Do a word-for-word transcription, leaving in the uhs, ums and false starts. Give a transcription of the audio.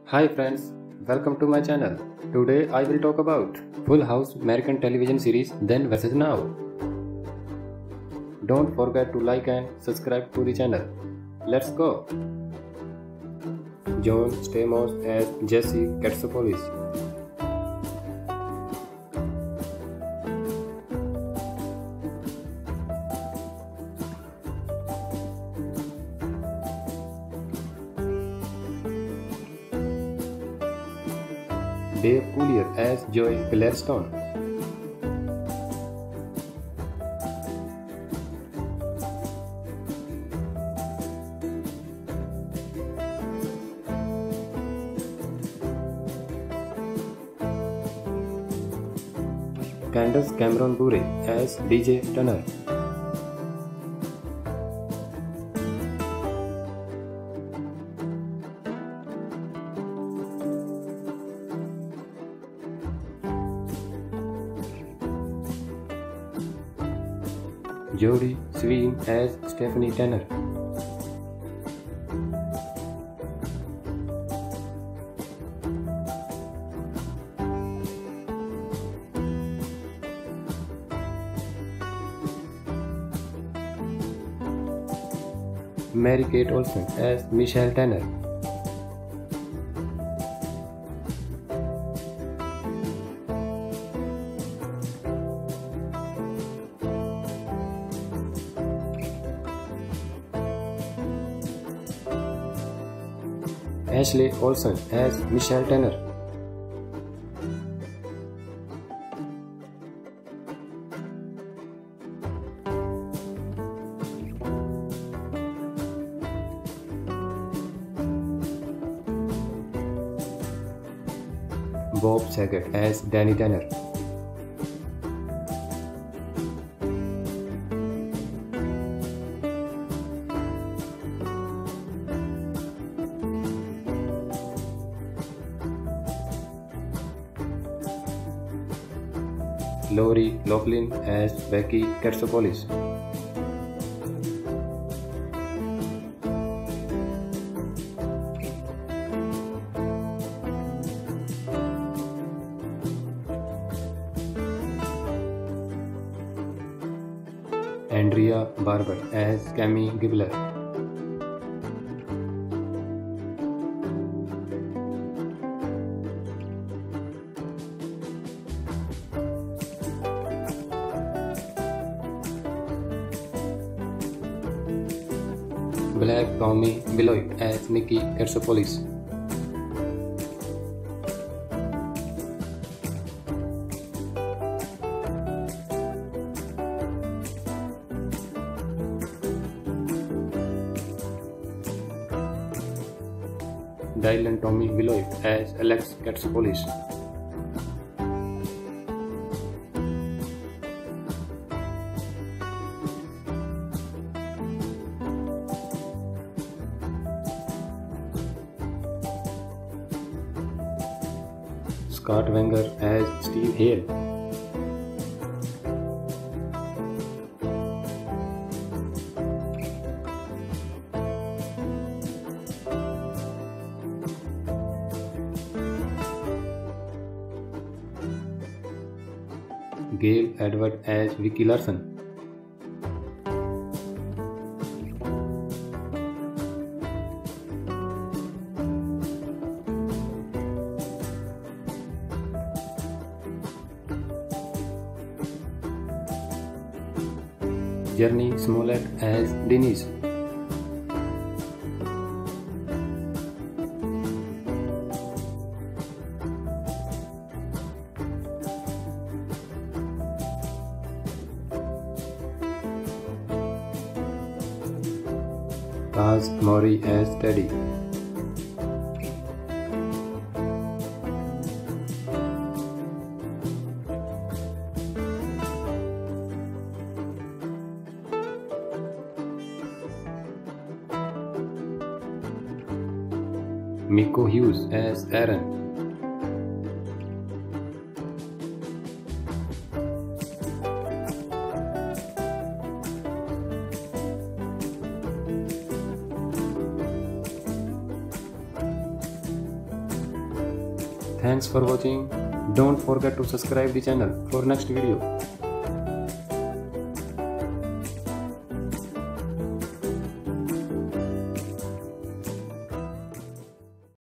Hi friends, welcome to my channel. Today I will talk about Full House American television series Then versus Now. Don't forget to like and subscribe to the channel. Let's go. John Stamos as Jesse Katsopolis. Dave Collier as Joey Gladstone. Candace Cameron Bure as D J Turner. Jodie Swein as Stephanie Tanner. Mary Kate Olsen as Michelle Tanner. Ashley Olsen as Michelle Tanner. Bob Saget as Danny Tanner. Lori Loughlin as Becky Katsopolis. Andrea Barber as Cammy Gibbler. Black Tommy Beloit as Nikki Katsopolis. Dylan Tommy Beloit as Alex Katsopolis. Scott Wenger as Steve Hale. Gail Edward as Vicky Larson. Journey Smollett as Denise. Taz Mori as Teddy. Miko Hughes as Aaron. Thanks for watching. Don't forget to subscribe the channel for next video.